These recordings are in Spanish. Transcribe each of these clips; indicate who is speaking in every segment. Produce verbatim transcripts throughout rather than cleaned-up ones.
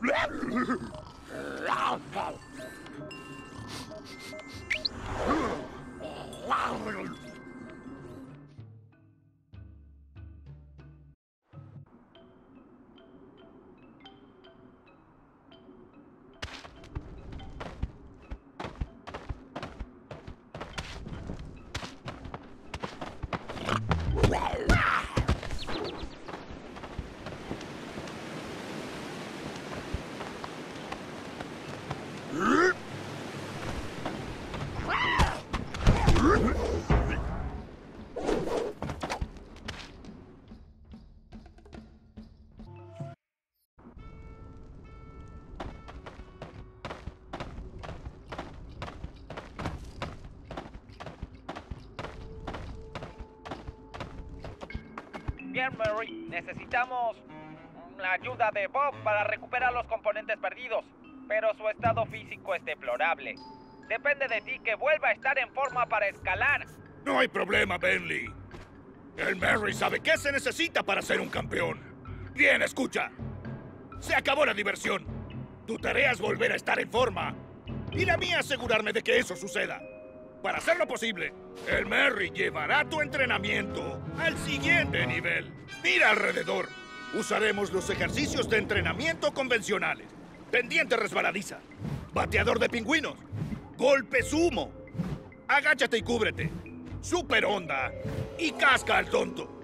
Speaker 1: Bien, Mary, necesitamos la ayuda de Bob para recuperar los componentes perdidos, pero su estado físico es deplorable. Depende de ti que vuelva a estar en forma para escalar.
Speaker 2: No hay problema, Bentley. El Mary sabe qué se necesita para ser un campeón. Bien, escucha. Se acabó la diversión. Tu tarea es volver a estar en forma. Y la mía asegurarme de que eso suceda. Para hacerlo posible, el Mary llevará tu entrenamiento al siguiente nivel. Mira alrededor. Usaremos los ejercicios de entrenamiento convencionales. Pendiente resbaladiza. Bateador de pingüinos. Golpe sumo. Agáchate y cúbrete. Super onda. Y casca al tonto.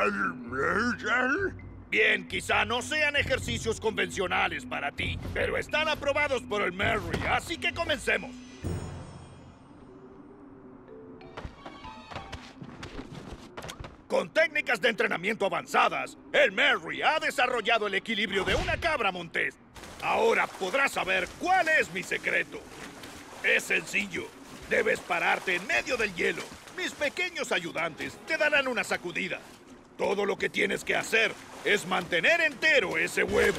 Speaker 2: Bien, quizá no sean ejercicios convencionales para ti, pero están aprobados por el Mary, así que comencemos. Con técnicas de entrenamiento avanzadas, el Mary ha desarrollado el equilibrio de una cabra montés. Ahora podrás saber cuál es mi secreto. Es sencillo. Debes pararte en medio del hielo. Mis pequeños ayudantes te darán una sacudida. Todo lo que tienes que hacer es mantener entero ese huevo.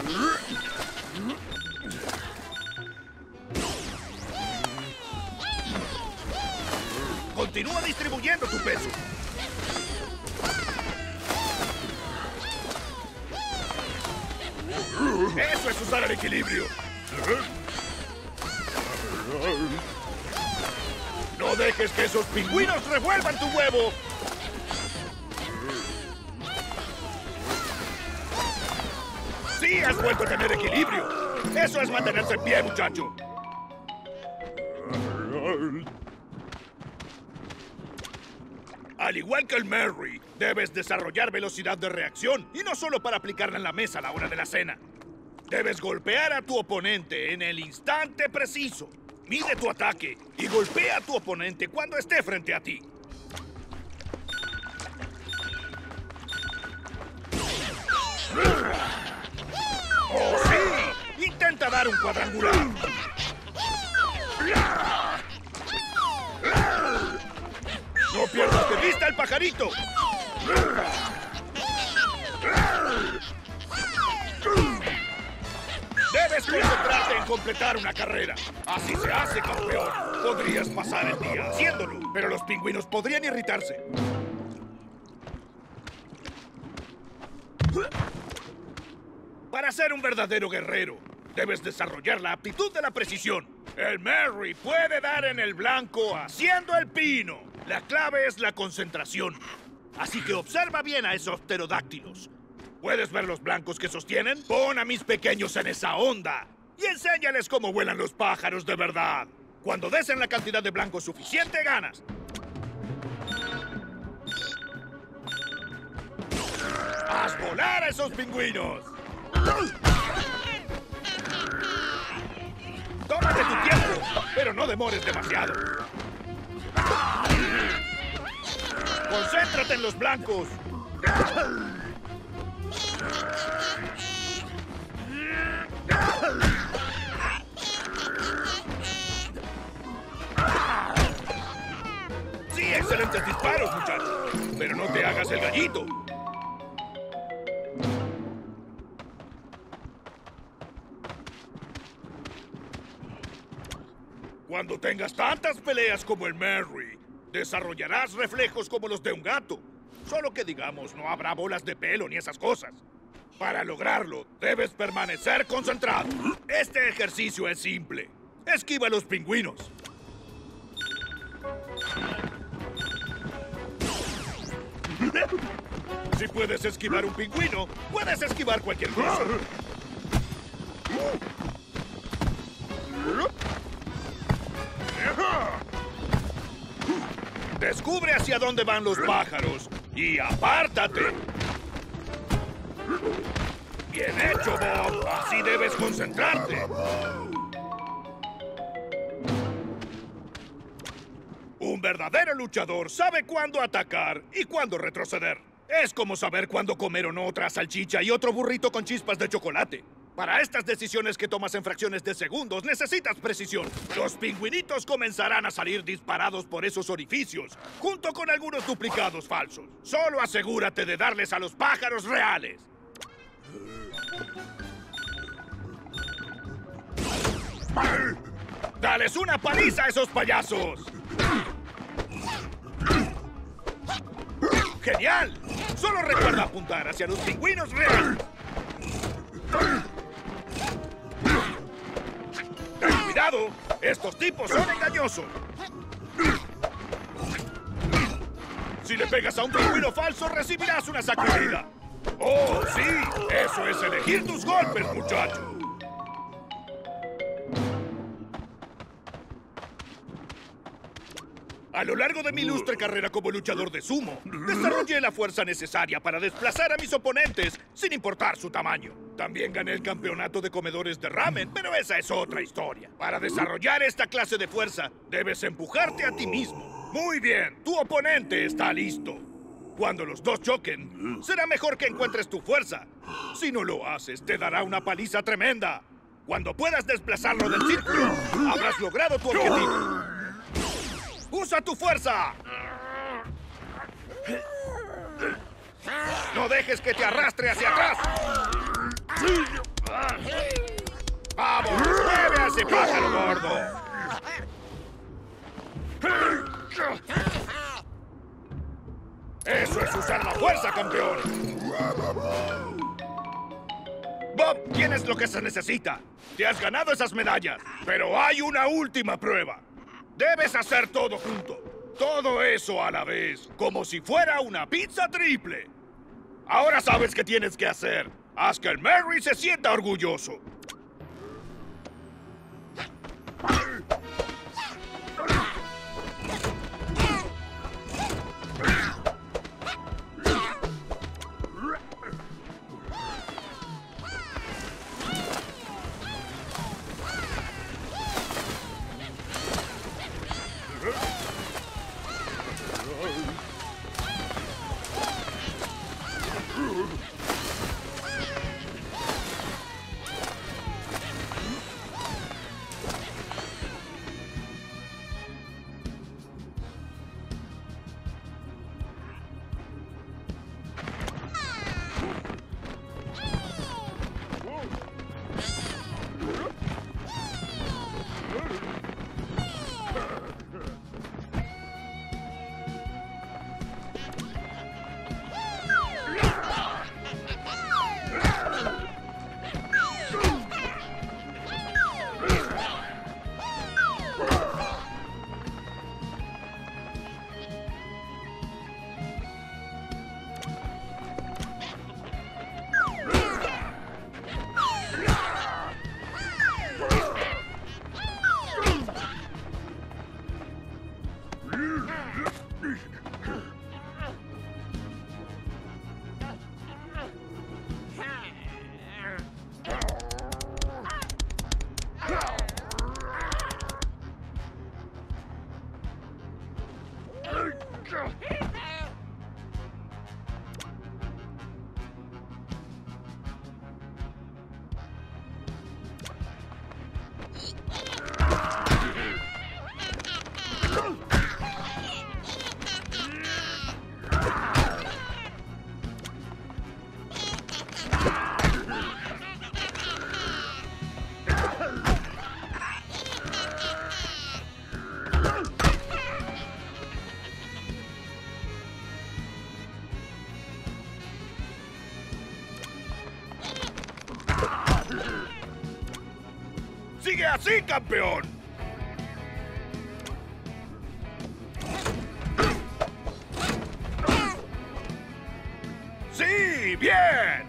Speaker 2: Continúa distribuyendo tu peso. Eso es usar el equilibrio. No dejes que esos pingüinos revuelvan tu huevo. Sí, has vuelto a tener equilibrio. Eso es mantenerse en pie, muchacho. Al igual que el Mary, debes desarrollar velocidad de reacción, y no solo para aplicarla en la mesa a la hora de la cena. Debes golpear a tu oponente en el instante preciso. Mide tu ataque y golpea a tu oponente cuando esté frente a ti. ¡Oh, sí! Intenta dar un cuadrangular. ¡No pierdas de vista el pajarito! Debes concentrarte en completar una carrera. Así se hace, campeón. Podrías pasar el día haciéndolo, pero los pingüinos podrían irritarse. Para ser un verdadero guerrero, debes desarrollar la aptitud de la precisión. El Mary puede dar en el blanco haciendo el pino. La clave es la concentración. Así que observa bien a esos pterodáctilos. ¿Puedes ver los blancos que sostienen? Pon a mis pequeños en esa onda y enséñales cómo vuelan los pájaros de verdad. Cuando des en la cantidad de blancos suficiente, ganas. ¡Haz volar a esos pingüinos! Tómate tu tiempo, pero no demores demasiado. Concéntrate en los blancos. Sí, excelentes disparos, muchachos. Pero no te hagas el gallito. Cuando tengas tantas peleas como el Mary, desarrollarás reflejos como los de un gato. Solo que, digamos, no habrá bolas de pelo ni esas cosas. Para lograrlo, debes permanecer concentrado. Este ejercicio es simple. Esquiva a los pingüinos. Si puedes esquivar un pingüino, puedes esquivar cualquier cosa. Descubre hacia dónde van los pájaros y apártate. Bien hecho, Bob. Así debes concentrarte. Un verdadero luchador sabe cuándo atacar y cuándo retroceder. Es como saber cuándo comer o no otra salchicha y otro burrito con chispas de chocolate. Para estas decisiones que tomas en fracciones de segundos, necesitas precisión. Los pingüinitos comenzarán a salir disparados por esos orificios, junto con algunos duplicados falsos. Solo asegúrate de darles a los pájaros reales. ¡Dales una paliza a esos payasos! ¡Genial! Solo recuerda apuntar hacia los pingüinos reales. ¡Ten cuidado! ¡Estos tipos son engañosos! Si le pegas a un pingüino falso, recibirás una sacudida. ¡Oh, sí! Eso es elegir tus golpes, muchacho. A lo largo de mi ilustre carrera como luchador de sumo, desarrollé la fuerza necesaria para desplazar a mis oponentes sin importar su tamaño. También gané el campeonato de comedores de ramen, pero esa es otra historia. Para desarrollar esta clase de fuerza, debes empujarte a ti mismo. Muy bien, tu oponente está listo. Cuando los dos choquen, será mejor que encuentres tu fuerza. Si no lo haces, te dará una paliza tremenda. Cuando puedas desplazarlo del círculo, habrás logrado tu objetivo. ¡Usa tu fuerza! ¡No dejes que te arrastre hacia atrás! ¡Vamos! ¡Mueve a ese pájaro gordo! ¡Eso es usar la fuerza, campeón! Bob, tienes lo que se necesita. Te has ganado esas medallas. Pero hay una última prueba. Debes hacer todo junto. Todo eso a la vez, como si fuera una pizza triple. Ahora sabes qué tienes que hacer. Haz que el Merry se sienta orgulloso. ¡Sigue así, campeón! ¡Sí! ¡Bien!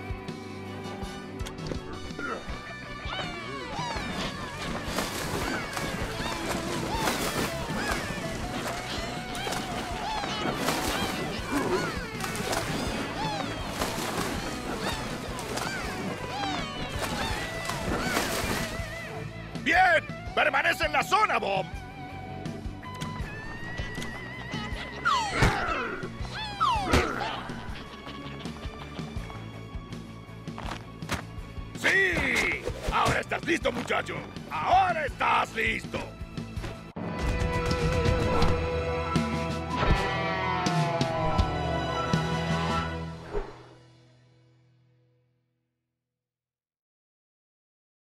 Speaker 2: ¡Bien! ¡Permanece en la zona, Bob! ¡Sí! ¡Ahora estás listo, muchacho! ¡Ahora estás listo!